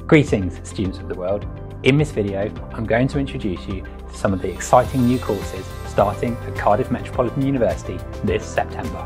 Greetings, students of the world. In this video, I'm going to introduce you to some of the exciting new courses starting at Cardiff Metropolitan University this September.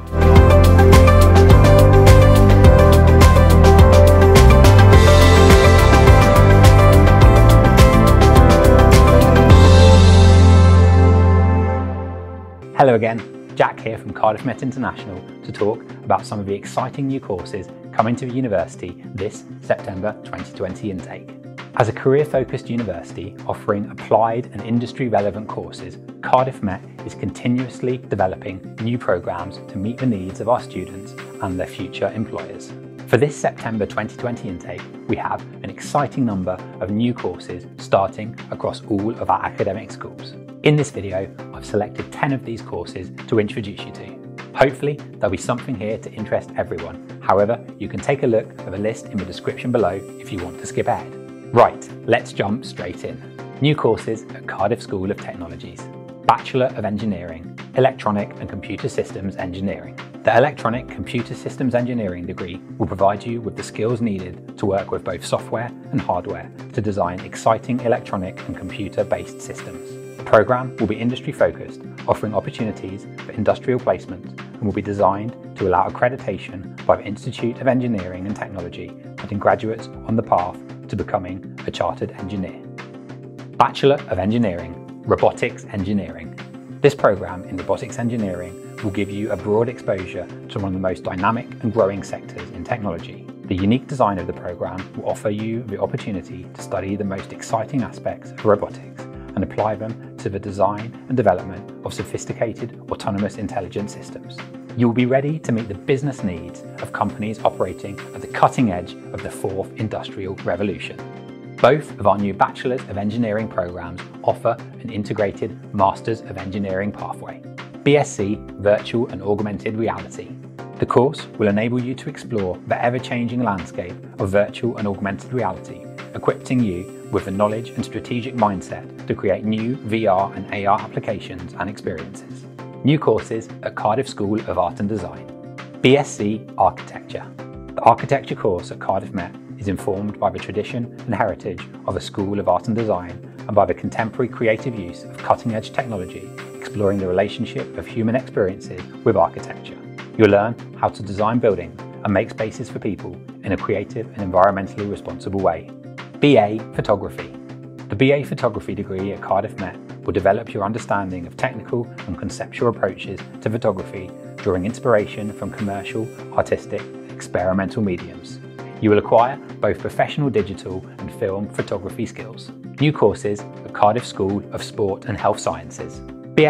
Hello again, Jack here from Cardiff Met International to talk about some of the exciting new courses coming to the university this September 2020 intake. As a career-focused university offering applied and industry-relevant courses, Cardiff Met is continuously developing new programs to meet the needs of our students and their future employers. For this September 2020 intake, we have an exciting number of new courses starting across all of our academic schools. In this video, I've selected 10 of these courses to introduce you to. Hopefully, there'll be something here to interest everyone. However, you can take a look at the list in the description below if you want to skip ahead. Right, let's jump straight in. New courses at Cardiff School of Technologies. Bachelor of Engineering, Electronic and Computer Systems Engineering. The Electronic Computer Systems Engineering degree will provide you with the skills needed to work with both software and hardware to design exciting electronic and computer-based systems. The programme will be industry-focused, offering opportunities for industrial placement, and will be designed to allow accreditation by the Institute of Engineering and Technology, putting graduates on the path to becoming a chartered engineer. Bachelor of Engineering, Robotics Engineering. This programme in robotics engineering will give you a broad exposure to one of the most dynamic and growing sectors in technology. The unique design of the programme will offer you the opportunity to study the most exciting aspects of robotics and apply them to the design and development of sophisticated autonomous intelligent systems. You will be ready to meet the business needs of companies operating at the cutting edge of the fourth industrial revolution. Both of our new Bachelors of Engineering programs offer an integrated Masters of Engineering pathway. BSc Virtual and Augmented Reality. The course will enable you to explore the ever-changing landscape of virtual and augmented reality, equipping you with the knowledge and strategic mindset to create new VR and AR applications and experiences. New courses at Cardiff School of Art and Design. BSc Architecture. The architecture course at Cardiff Met is informed by the tradition and heritage of a School of Art and Design and by the contemporary creative use of cutting-edge technology, exploring the relationship of human experiences with architecture. You'll learn how to design buildings and make spaces for people in a creative and environmentally responsible way. BA Photography. The BA Photography degree at Cardiff Met will develop your understanding of technical and conceptual approaches to photography, drawing inspiration from commercial, artistic, and experimental mediums. You will acquire both professional digital and film photography skills. New courses at Cardiff School of Sport and Health Sciences.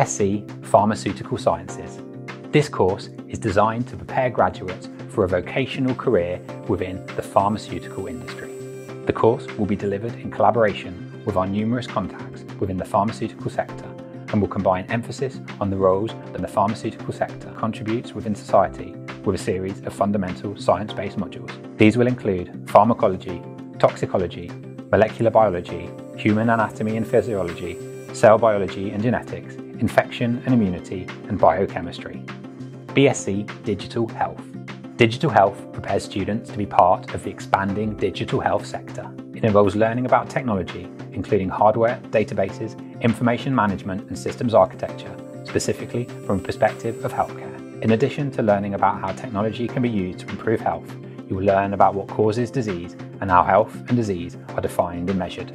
BSc Pharmaceutical Sciences. This course is designed to prepare graduates for a vocational career within the pharmaceutical industry. The course will be delivered in collaboration with our numerous contacts within the pharmaceutical sector and will combine emphasis on the roles that the pharmaceutical sector contributes within society with a series of fundamental science-based modules. These will include pharmacology, toxicology, molecular biology, human anatomy and physiology, cell biology and genetics, infection and immunity, and biochemistry. BSc Digital Health. Digital Health prepares students to be part of the expanding digital health sector. It involves learning about technology, including hardware, databases, information management and systems architecture, specifically from a perspective of healthcare. In addition to learning about how technology can be used to improve health, you will learn about what causes disease and how health and disease are defined and measured.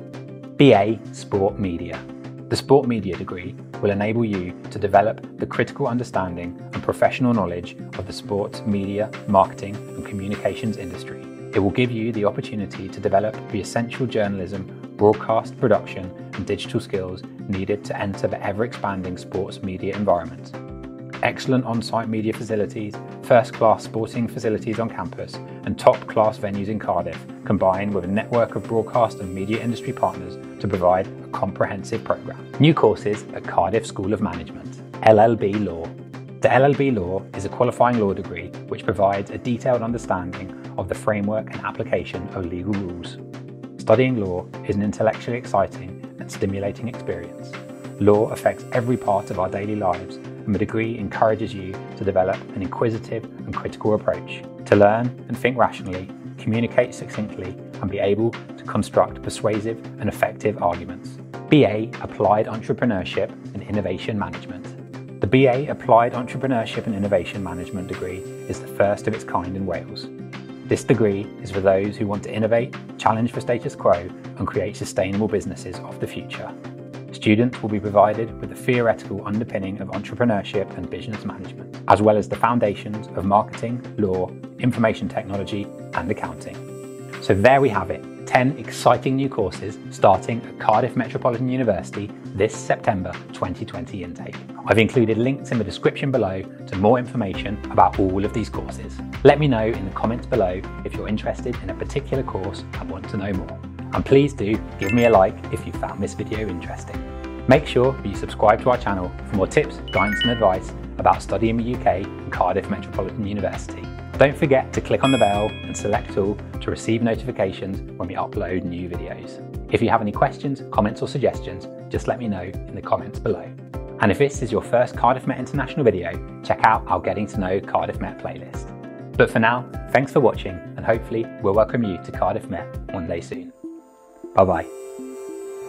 BA Sport Media. The Sport Media degree will enable you to develop the critical understanding and professional knowledge of the sports, media, marketing and communications industry. It will give you the opportunity to develop the essential journalism, broadcast production and digital skills needed to enter the ever-expanding sports media environment. Excellent on-site media facilities, first-class sporting facilities on campus and top-class venues in Cardiff, combined with a network of broadcast and media industry partners to provide a comprehensive programme. New courses at Cardiff School of Management. LLB Law. The LLB Law is a qualifying law degree which provides a detailed understanding of the framework and application of legal rules. Studying law is an intellectually exciting and stimulating experience. Law affects every part of our daily lives, and the degree encourages you to develop an inquisitive and critical approach, to learn and think rationally, communicate succinctly, and be able to construct persuasive and effective arguments. BA Applied Entrepreneurship and Innovation Management. The BA Applied Entrepreneurship and Innovation Management degree is the first of its kind in Wales. This degree is for those who want to innovate, challenge the status quo, and create sustainable businesses of the future. Students will be provided with the theoretical underpinning of entrepreneurship and business management, as well as the foundations of marketing, law, information technology, and accounting. So there we have it, 10 exciting new courses starting at Cardiff Metropolitan University this September 2020 intake. I've included links in the description below to more information about all of these courses. Let me know in the comments below if you're interested in a particular course and want to know more. And please do give me a like if you found this video interesting. Make sure that you subscribe to our channel for more tips, guidance and advice about studying in the UK and Cardiff Metropolitan University. Don't forget to click on the bell and select all to receive notifications when we upload new videos. If you have any questions, comments or suggestions, just let me know in the comments below. And if this is your first Cardiff Met International video, check out our Getting to Know Cardiff Met playlist. But for now, thanks for watching and hopefully we'll welcome you to Cardiff Met one day soon. Bye bye.